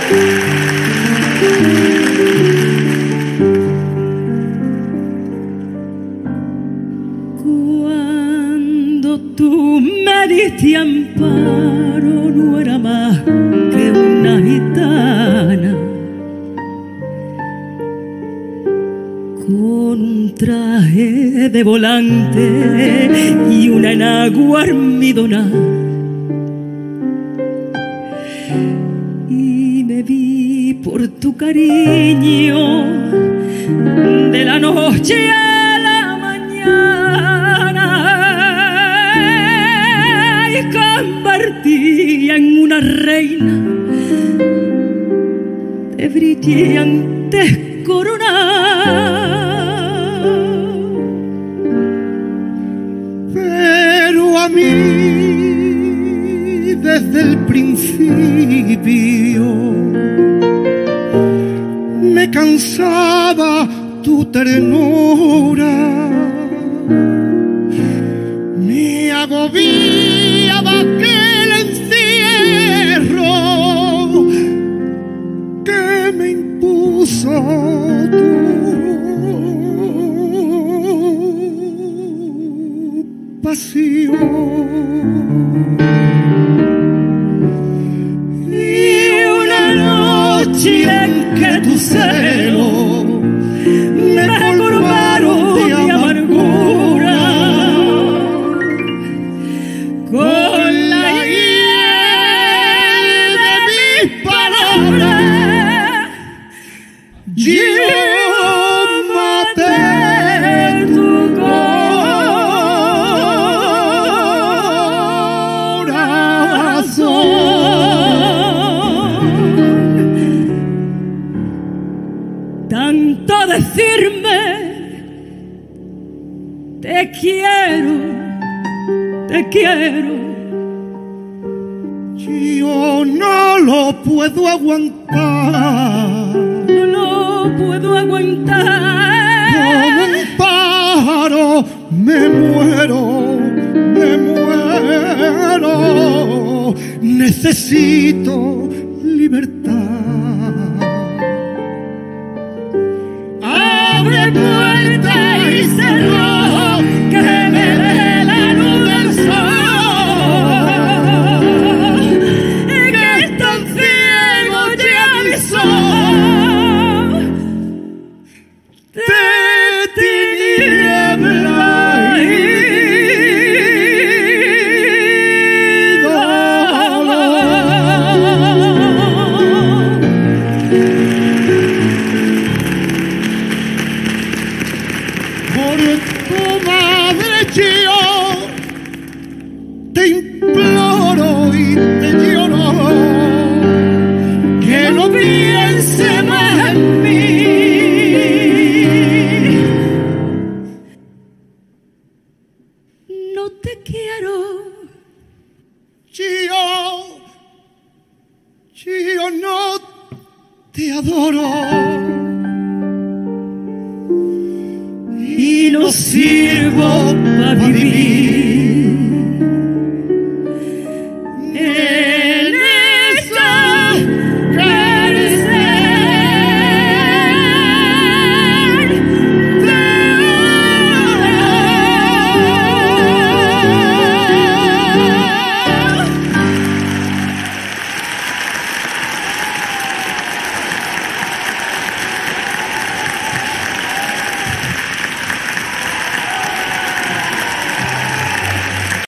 Cuando tú me diste amparo, no era más que una gitana con un traje de volante y una enagua almidonada. Y me vi por tu cariño de la noche a la mañana y convertí en una reina de brillantes coronas. Pero a mí desde el principio me cansaba tu ternura, me agobiaba aquel encierro que me impuso tu pasión. Y una noche en que tu celo me colmaron de amargura, con la hiel de mis palabras yo maté tu corazón. Tanto decirme te quiero, te quiero, yo no lo puedo aguantar, no lo puedo aguantar. como un pájaro me muero, necesito libertad. Abre puerta y cerró, que me dé la luz del sol, que están ciegos ya mis ojos de tiniebla y por tu madre yo te imploro y te lloro que no piense más en mí. No te quiero, yo no te adoro. y no sirvo para vivir.